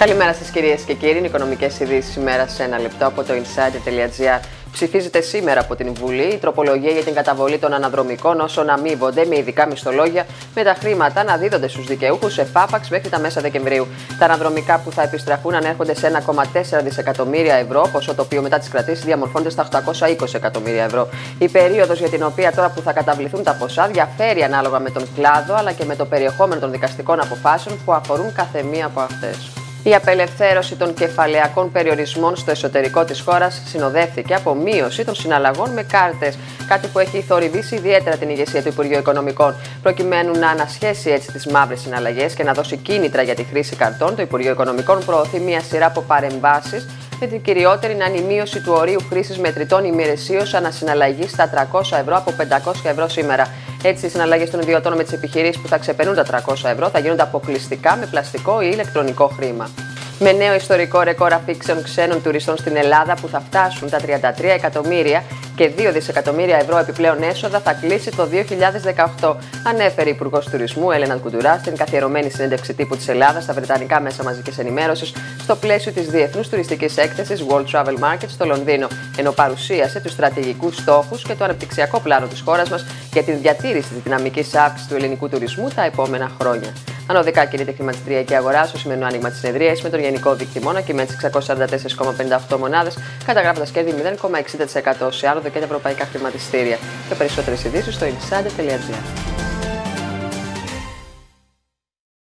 Καλημέρα σας κυρίες και κύριοι. Οικονομικές ειδήσεις ημέρα σε ένα λεπτό από το insider.gr. Ψηφίζεται σήμερα από την Βουλή η τροπολογία για την καταβολή των αναδρομικών όσων αμείβονται με ειδικά μισθολόγια, με τα χρήματα να δίδονται στους δικαιούχους σε φάπαξ μέχρι τα μέσα Δεκεμβρίου. Τα αναδρομικά που θα επιστραφούν ανέρχονται σε 1,4 δισεκατομμύρια ευρώ, ποσό το οποίο μετά τις κρατήσεις διαμορφώνεται στα 820 εκατομμύρια ευρώ. Η περίοδος για την οποία τώρα που θα καταβληθούν τα ποσά διαφέρει ανάλογα με τον κλάδο αλλά και με το περιεχόμενο των δικαστικών αποφάσεων που αφορούν καθεμία από αυτές. Η απελευθέρωση των κεφαλαιακών περιορισμών στο εσωτερικό της χώρας συνοδεύθηκε από μείωση των συναλλαγών με κάρτες, κάτι που έχει θορυβήσει ιδιαίτερα την ηγεσία του Υπουργείου Οικονομικών. Προκειμένου να ανασχέσει έτσι τις μαύρες συναλλαγές και να δώσει κίνητρα για τη χρήση καρτών, το Υπουργείο Οικονομικών προωθεί μια σειρά από παρεμβάσεις, με την κυριότερη να είναι η μείωση του ορίου χρήσης μετρητών ημερησίως ανασυναλλαγή στα 300 ευρώ από 500 ευρώ σήμερα. Έτσι, οι συναλλαγές των ιδιωτών με τις επιχειρήσεις που θα ξεπερνούν τα 300 ευρώ θα γίνονται αποκλειστικά με πλαστικό ή ηλεκτρονικό χρήμα. Με νέο ιστορικό ρεκόρ αφήξεων ξένων τουριστών στην Ελλάδα που θα φτάσουν τα 33 εκατομμύρια και 2 δισεκατομμύρια ευρώ επιπλέον έσοδα θα κλείσει το 2018, ανέφερε η Υπουργός Τουρισμού Έλενα Κουντουρά στην καθιερωμένη συνέντευξη τύπου της Ελλάδας στα βρετανικά μέσα μαζικής ενημέρωσης στο πλαίσιο της Διεθνούς Τουριστικής Έκθεσης World Travel Market στο Λονδίνο, ενώ παρουσίασε τους στρατηγικούς στόχους και το αναπτυξιακό πλάνο της χώρας μας για την διατήρηση της δυναμικής αύξησης του ελληνικού τουρισμού τα επόμενα χρόνια. Ανωδικά κινείται η χρηματιστηριακή αγορά στο σημερινό άνοιγμα της συνεδρίας με τον γενικό δείκτη να κυμαίνει στις 644,58 μονάδες, καταγράφοντας κέρδη 0,60% σε άλογα και τα ευρωπαϊκά χρηματιστήρια. Και περισσότερες ειδήσεις στο insider.gr.